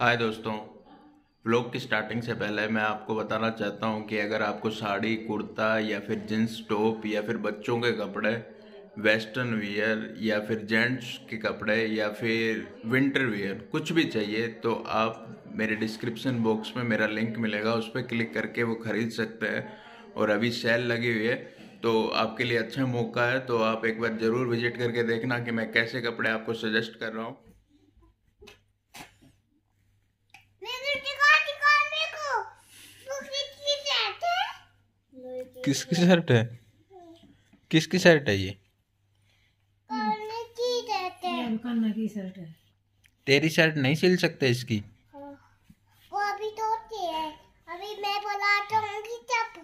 हाय दोस्तों, व्लॉग की स्टार्टिंग से पहले मैं आपको बताना चाहता हूं कि अगर आपको साड़ी, कुर्ता या फिर जींस टॉप या फिर बच्चों के कपड़े, वेस्टर्न वियर या फिर जेंट्स के कपड़े या फिर विंटर वियर कुछ भी चाहिए तो आप मेरे डिस्क्रिप्शन बॉक्स में मेरा लिंक मिलेगा, उस पर क्लिक करके वो खरीद सकते हैं। और अभी सेल लगी हुई है तो आपके लिए अच्छा मौका है, तो आप एक बार ज़रूर विजिट करके देखना कि मैं कैसे कपड़े आपको सजेस्ट कर रहा हूँ। किसकी शर्ट है? किसकी शर्ट है ये? कान्हा की शर्ट है। तेरी शर्ट नहीं सिल सकते इसकी? वो अभी धोती है। अभी मैं बताऊंगी तब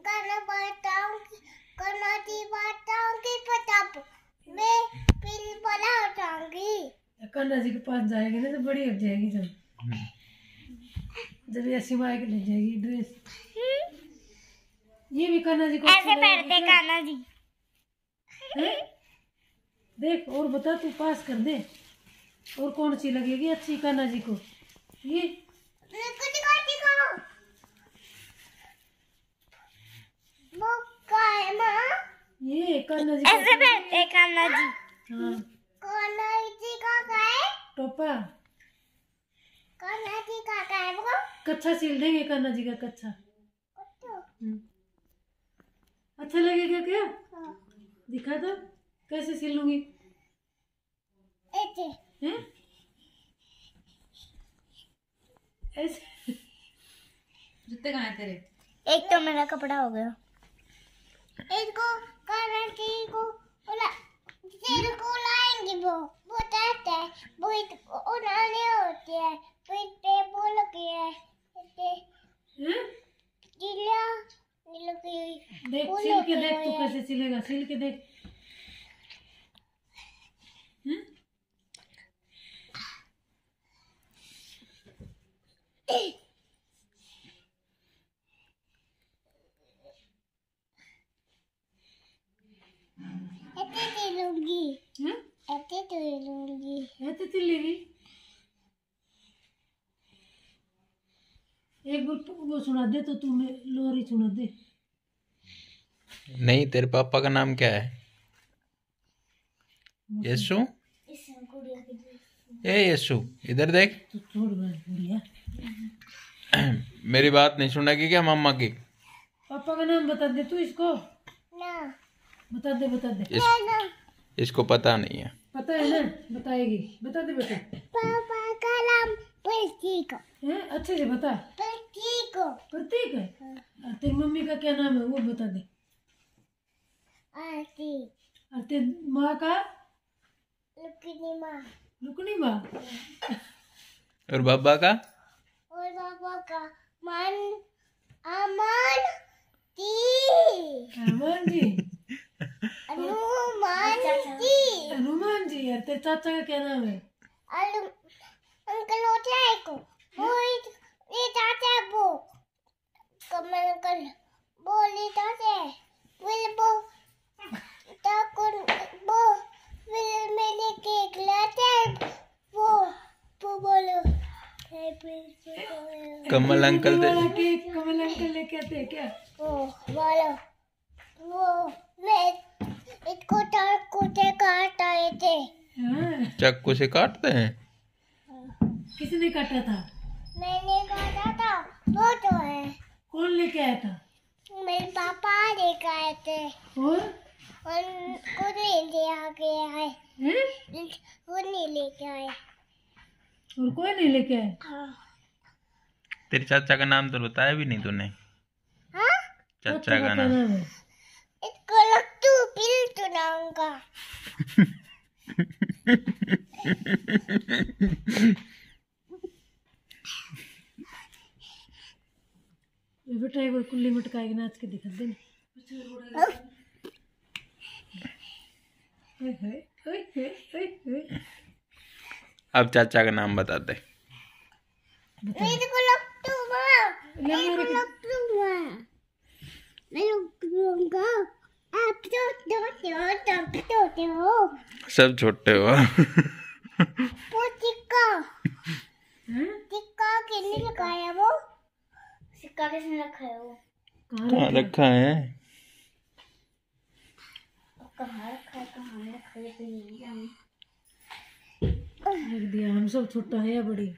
बताऊंगी तब मैं फिर बताऊंगी। कान्हा जी के पास जाएगी ना तो बड़ी हो जाएगी जब ऐसी मार के ले जाएगी ड्रेस। ये भी कान्हा जी को ऐसे पहनते कान्हा जी। देख और बता, तू पास कर दे। और कौन सी लगेगी अच्छी कान्हा जी को? ये वो क्या है माँ? ये कान्हा जी ऐसे पहनते कान्हा जी। हाँ, कान्हा जी का क्या है? टोपा कान्हा जी का क्या है वो? कच्छा सिल देंगे कान्हा जी का कच्छा। अच्छा लगेगा क्या? दिखा दो कैसे सिलूंगी। ऐसे हैं? ऐसे जूते कहाँ हैं तेरे? एक तो मेरा कपड़ा हो गया। इसको कान्हा जी को तेरे को लाएंगे वो कहते हैं वो उन्होंने होती है फिर पे बोल के है हैं? नीला नीला की देख फूल सिल के होते देख, तू हैं। कैसे सिलेगा, सिल के देख। हैं? ऐसे सिलूंगी हैं? ऐसे सिलूंगी। ऐसे सिलेगी। एक बार वो सुना दे तो तूने लोरी सुना दे। नहीं, तेरे पापा का नाम क्या है? यशु? ए यशु, इधर देख। तो छोड़ बढ़िया। मेरी बात नहीं सुनेगी क्या मम्मा की? पापा का नाम बता दे तू इसको। ना बता दे ना इसको पता नहीं है। पता है ना, बताएगी। बता दे बेटा। पापा का नाम प्रतीक हैं? अच्छे से बता। प्रतीक प्रतीक है। और तेरी मम्मी का क्या नाम है वो बता दे। आरती और तेरी माँ का? लुकनी माँ लुकनी माँ। और बाबा का? और पापा का मन अमन जी हनुमान जी। हनुमान जी हनुमान जी। और तेरे चाचा का क्या नाम है? अंकल होता है को वो ये चाचा वो कमल अंकल बोली चाचा वो ताकुन वो फिर मैंने केक लाते वो बोलो कमल अंकल दे। कमल अंकल लेके आते हैं क्या? वो बोलो वो मैं इसको चाकू से काट आए थे। हाँ। चाकू से काटते हैं? किसने काटा था? मैंने काटा था वो तो है। कौन लेके आया था? मेरे पापा लेकर आए थे और वो नहीं ले आके आए। हैं? वो नहीं लेके आए। और कोई नहीं लेके आया? हाँ तेरे चाचा का नाम तो बताया भी नहीं तूने। हाँ चाचा का क्या नाम? नाम है? इसको लट्टू पिल्टू नाम का। बेटा एक बार कुल्ली मटका के नाच के दिखा दे। अब चाचा का नाम बता दे। मेरे को लट्टू माँ मेरे को लट्टू माँ मैं लूँगा। आप छोटे हो सब छोटे हो। पोचिका हैं? सिक्का किसने लगाया वो? सिक्का किसने रखा है वो? कहाँ रखा है? कहाँ रखा है? कहाँ रखा है? तो नहीं जाने। रख दिया। हम सब छोटा है या बड़ी?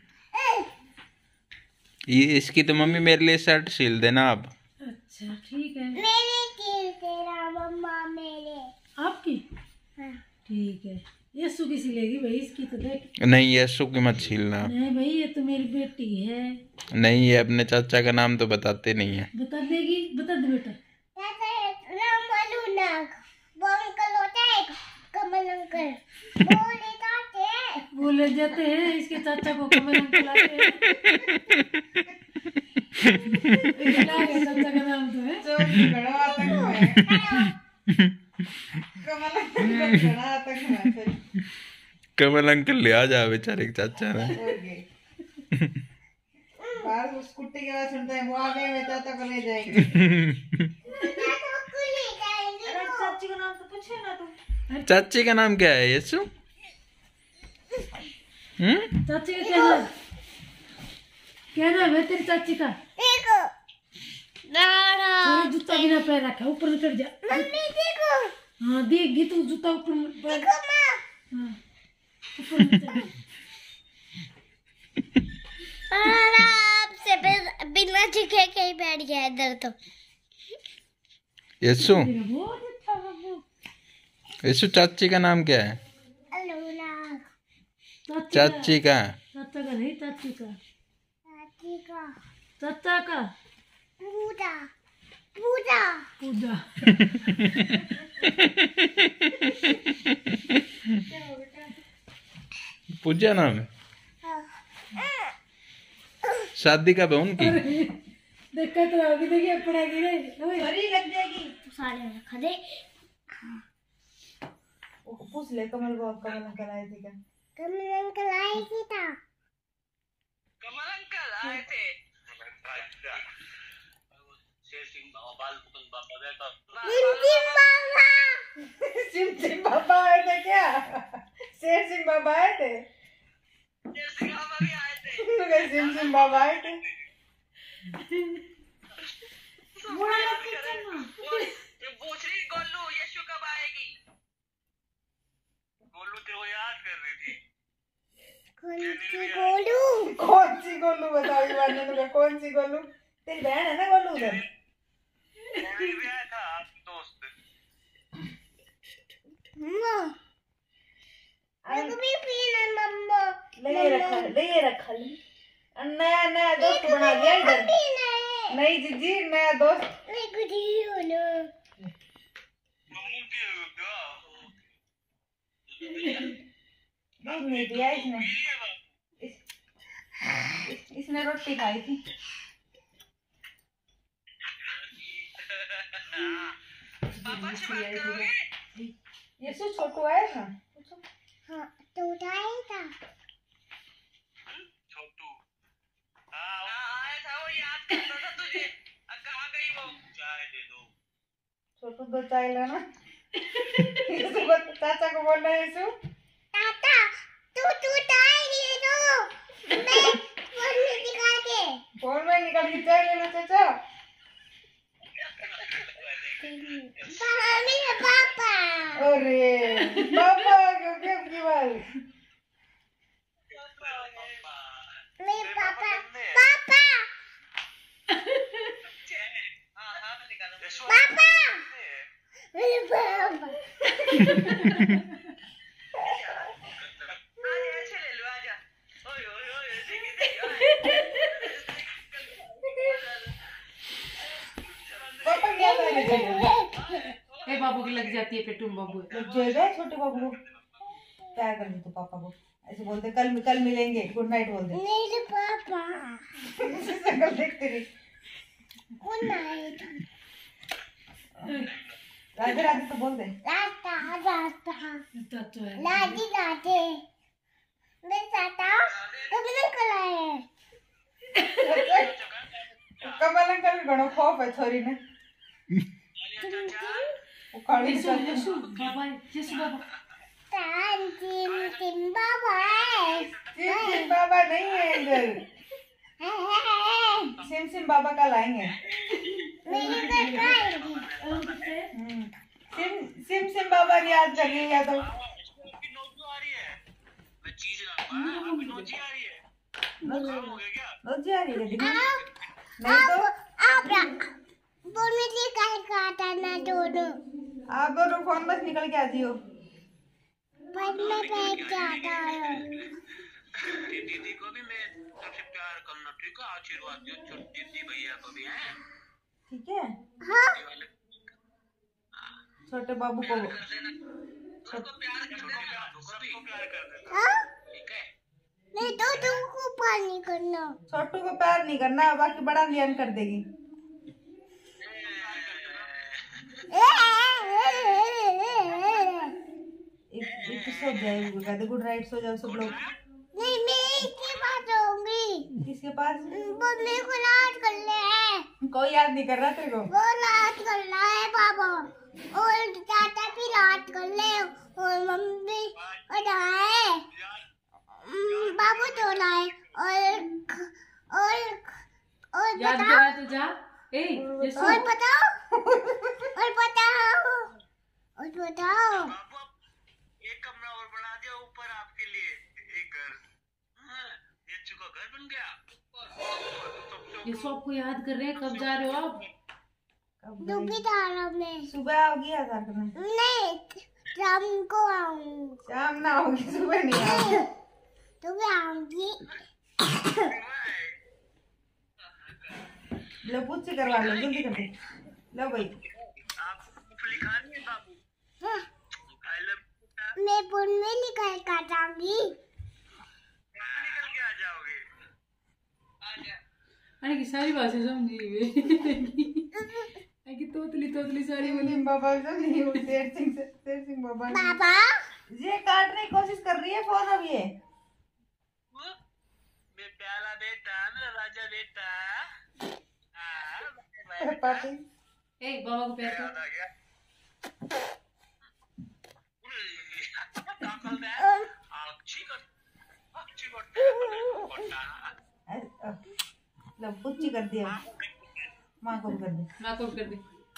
ये इसकी तो मम्मी मेरे लिए शर्ट सिल देना आप। अच्छा ठीक है। मेरे की तेरा मम्मा मेरे। आपकी? हाँ। ठीक है। यस्सु की सिलेगी भाई, इसकी तो देख। नहीं यस्सु की मत छीलना। नहीं भाई, ये तो मेरी बेटी है। नहीं ये अपने चाचा का नाम तो बताते नहीं है। बता देगी, बता दे बेटा। राम वालू नाग वो अंकल होता है कमल अंकल बोले जाते हैं। बोले जाते हैं इसके चाचा को कमल अंकल आते हैं। इतना है चाचा का नाम तो है। कमल अंकल ले आ जा बेचारे के चाचा ने। बाहर स्कूटी की आवाज सुनते हैं, वो आ गए, मैं चाचा को ले जाएंगे। चाची का नाम तो पूछे ना तुम। चाची का नाम क्या है यस्सु? चाची का क्या नाम? क्या नाम है तेरी चाची का? देखो सारा जूता बिना पैर रखा, ऊपर में चढ़ जा। मम्मी देखो। हाँ देगी तू, जूता ऊपर में पैर। देखो माँ। हाँ ऊपर में चढ़। आराम से बिना झुके के ही बैठ गया इधर तो। यस्सु बहुत अच्छा बाबू। यस्सु चाची का नाम क्या है? अलूना चाची का। चाचा का नहीं, चाची का। चाची का चाचा का पूजा पूजा पूजा। पूजा नाम है। शादी कब है उनकी? देखा तो होगी, देखिए पड़ेगी रे। सरी लग जाएगी। सारे में रखा दे। पूछ ले कमल को, कमल अंकल आए थे क्या? कमल अंकल आए थे था। कमल अंकल आए थे। शेर सिंह बाबा बाल मुकुंद बाबा सिम सिम बाबा आए थे क्या? शेर सिंह बाबा आए थे? शेर सिंह बाबा भी आए थे। सिम सिम बाबा आए थे? ये पूछ रही गोलू यशु कब आएगी? गोलू तेरे को याद कर रही थी। कौन सी गोलू बताओ ये बात? कौन सी गोलू? तेरी बहन है ना गोलू उधर? भी आया था आपकी दोस्त। ले रखा नया नया दोस्त बना लिया इधर। नहीं जीजी, नया दोस्त। नहीं दिया इसने। इसने रोटी खाई थी। पापा से बात करोगे? ये सो छोटू आया था। हाँ तो उठाया था। छोटू आया था, वो याद करता था तुझे। कहाँ गई वो? चाय दे दो। छोटू दो चाय लेना। चाचा को बोलना है यीशु। ताता तू चाय ले दो। मैं फोन में निकाल के। फोन में निकाल के चाय ले लो चाचा। पापा। अरे पापा क्योंकि अब की बार। मेरे पापा पापा पापा मेरे पापा। ऐसे ले लो, आजा। ओए ओए ओए पापा क्या करने चाहिए? ए बाबू की लग जाती है पेटू में बाबू। जाएगा छोटे बाबू को। क्या करनी तो पापा को ऐसे बोलते, कल मिलेंगे, गुड नाइट बोल दे। मेरे पापा शक्ल देखते रही। Good night. राधे राधे तो बोल दे। राता राता चाचा है। लाडी लाडे मेरे चाचा कमल अंकल आए। कमल अंकल भी घणो खौफ है छोरी ने। वो काली यीशु यीशु बाबा, यीशु बाबा। सिम बाबा है। सिम बाबा नहीं है इधर। सिम बाबा कल आएंगे। सिम बाबा याद कर रही है तो नोजी आ रही है। मैं चीज लाऊंगा। अभी नोजी आ रही है। काम हो गया क्या? नोजी आ रही है नहीं तो आप बोलने के काय काटा ना दोनों। आप दोनों फोन बस निकल के आती हो। पर मैं बैठ जाता हूँ। दीदी को भी मैं सबसे प्यार करना, ठीक है? आशीर्वाद दो छोटी दीदी भैया को भी, है ठीक है। हाँ छोटे बाबू को सबको प्यार कर देना, सबको प्यार कर देना, हाँ ठीक है? नहीं तो तुमको पानी करना। छोटू को प्यार नहीं करना, बाकी बड़ा लियान कर देगी। एक सो जाए, कहते गुड नाइट, सो जाओ सब लोग। नहीं मैं इसके पास जाऊंगी। किसके पास? वो मेरे को याद कर ले। कोई याद नहीं कर रहा तेरे को। वो याद कर रहा है बाबा, और चाचा भी याद कर ले, और मम्मी और है बाबू तो लाए, और याद बताओ, करा तो जा। और बताओ, और बताओ। बाबू एक कमरा और बना दिया ऊपर आपके लिए, एक घर। हाँ, ये चुका घर बन गया। ये सबको याद कर रहे हैं। कब जा रहे हो आप? डूबी धारा में। सुबह आओगी आधार करने? नहीं शाम को आऊंगी। शाम ना होगी, सुबह नहीं आओगी। सुबह आऊंगी। लो पूछ से करवा लो, जल्दी कर दे। लो भाई आपको मूंगफली खानी है बाबू? हाँ, आई लव मैं फोन में निकल कर जाऊंगी। निकल के आ जाओगे? आ जा। अरे की सारी भाषा समझी वे। कि तोतली सारी बोली। सिम बाबा से नहीं हो, शेर सिंह बाबा ने। बाबा ये काटने की कोशिश कर रही है फोन अब ये। मैं प्याला बेटा, मेरा राजा बेटा। पापी बाबा को प्यार याद कर। आ गया। ताकल दे। अच्छी लो पुच्ची कर दिया, माँ को भी कर दे। माँ को कर दे।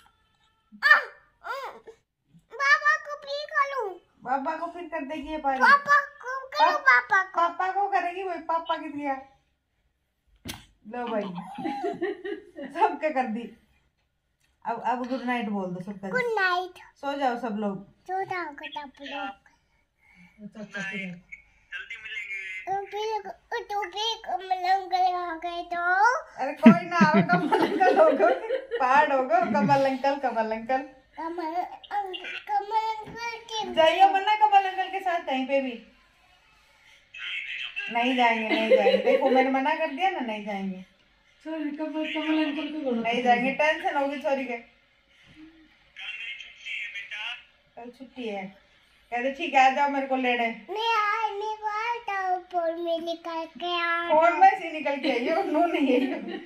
बाबा को भी करूं। पापा को फिर कर देगी ये पारी। पापा को करो, पापा को। पापा को करेगी भाई, पापा की दिया। लो भाई सबके कर दी। अब गुड नाइट बोल दो सबका। Good night. सो जाओ सब लोग। सो जाओ सब लोग। जल्दी मिलेंगे। तो भी कमल आ गए तो। अरे कोई ना आवे, कमल अंकल होगा, पहाड़ होगा, कमल अंकल कमल अंकल के जाइए मना कमल अंकल के साथ कहीं पे भी। नहीं जाएंगे। देखो मैंने मना कर दिया ना, नहीं जाएंगे। सॉरी कमल अंकल को बोलो। नहीं जाएंगे, टेंशन होगी छोरी के। कल मेरी छुट्टी है बेटा। कल छुट्टी है, कहते ठीक है आ जाओ मेरे को लेने। मैं आने वाला हूँ, फोन में निकल के आ। फोन में से निकल के आई हो, नो नहीं है।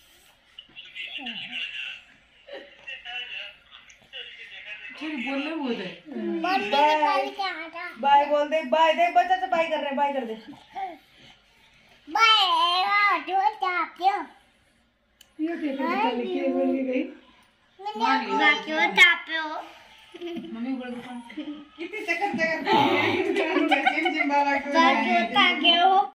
बोलने बोल रहे। फोन में निकल के आ जा। बाय बोल दे, बाय देख बच्चा से बाय कर रहे हैं, बाय कर दे। बाय जो चाहते हो। ये देखो निकल के बोल के गई। मैंने क्यों चाहते हो। मम्मी बोल के कितने चक्कर बाय जो चाहते हो।